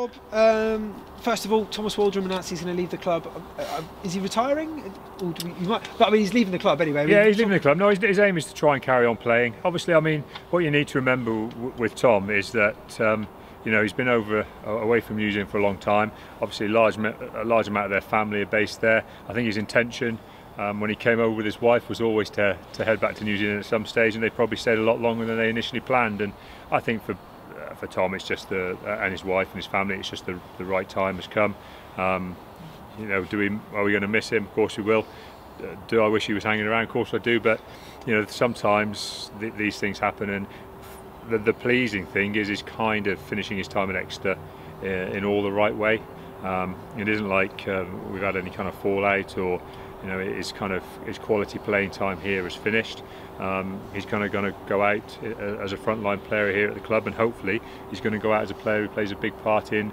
Rob. First of all, Thomas Waldrom announced he's going to leave the club. Is he retiring? Or but I mean, he's leaving the club anyway. Yeah, he's leaving the club. No, his aim is to try and carry on playing. Obviously, I mean, what you need to remember with Tom is that you know, he's been away from New Zealand for a long time. Obviously, a large amount of their family are based there. I think his intention when he came over with his wife was always to head back to New Zealand at some stage, and they probably stayed a lot longer than they initially planned. And I think for Tom, it's just and his wife and his family, it's just the right time has come. You know, are we going to miss him? Of course we will. Do I wish he was hanging around? Of course I do. But you know, sometimes these things happen, and the pleasing thing is he's kind of finishing his time at Exeter in all the right way. It isn't like we've had any kind of fallout, or you know, his quality playing time here is finished. He's kind of going to go out as a frontline player here at the club, and hopefully he's going to go out as a player who plays a big part in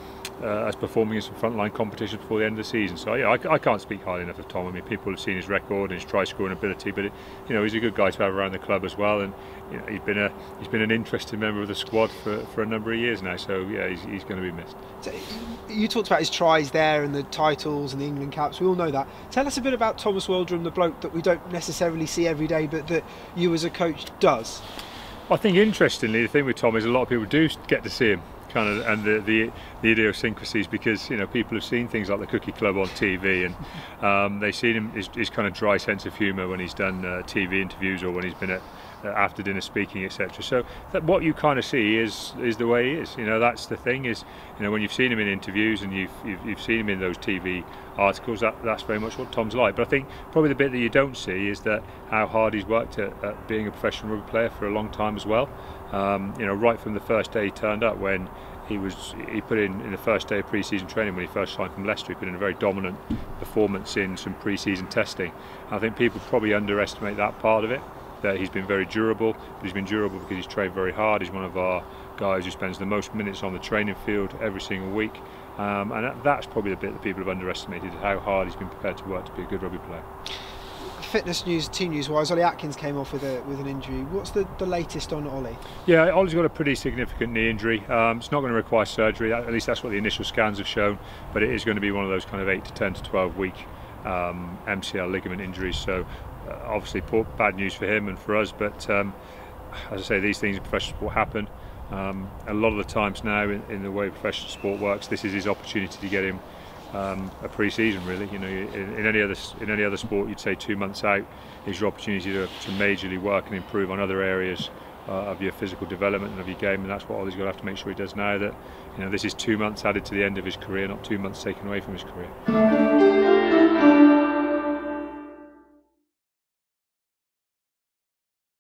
as performing in some frontline competitions before the end of the season. So yeah, I can't speak highly enough of Tom. I mean, people have seen his record and his try-scoring ability, but you know, he's a good guy to have around the club as well. And you know, he's been an interesting member of the squad for a number of years now. So yeah, he's going to be missed. So, you talked about his tries there and the titles and the England caps. We all know that. Tell us a bit about Thomas Waldrom, the bloke that we don't necessarily see every day, but that you as a coach does. I think interestingly, the thing with Tom is a lot of people do get to see him. And the idiosyncrasies, because you know, people have seen things like the Cookie Club on TV, and they've seen him his kind of dry sense of humour when he's done TV interviews or when he's been at after dinner speaking, etc. So what you kind of see is the way he is. You know, that's the thing, is you know, when you've seen him in interviews and you've seen him in those TV articles, that's very much what Tom's like. But I think probably the bit that you don't see is that how hard he's worked at being a professional rugby player for a long time as well. You know, right from the first day he turned up, when he put in the first day of pre-season training when he first signed from Leicester, he put in a very dominant performance in some pre-season testing. I think people probably underestimate that part of it, that he's been very durable, but he's been durable because he's trained very hard. He's one of our guys who spends the most minutes on the training field every single week, and that's probably the bit that people have underestimated, how hard he's been prepared to work to be a good rugby player. Fitness news, team news wise, Ollie Atkins came off with an injury. What's the latest on Ollie? Yeah, Ollie's got a pretty significant knee injury. It's not going to require surgery, at least that's what the initial scans have shown, but it is going to be one of those kind of 8 to 10 to 12 week MCL ligament injuries. So obviously bad news for him and for us, but as I say, these things in professional sport happen. A lot of the times now in the way professional sport works, this is his opportunity to get him a pre-season, really. You know, in any other sport, you'd say 2 months out is your opportunity to majorly work and improve on other areas of your physical development and of your game, and that's what Ollie's going to have to make sure he does now. That, you know, this is 2 months added to the end of his career, not 2 months taken away from his career.